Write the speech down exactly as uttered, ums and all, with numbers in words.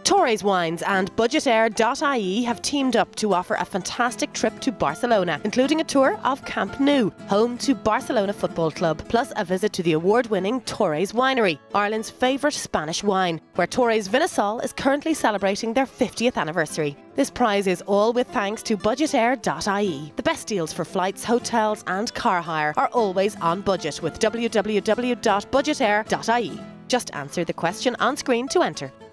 Torres Wines and BudgetAir dot I E have teamed up to offer a fantastic trip to Barcelona, including a tour of Camp Nou, home to Barcelona Football Club, plus a visit to the award-winning Torres Winery, Ireland's favourite Spanish wine, where Torres Vinasol is currently celebrating their fiftieth anniversary. This prize is all with thanks to BudgetAir dot I E. The best deals for flights, hotels and car hire are always on budget with w w w dot budget air dot I E. Just answer the question on screen to enter.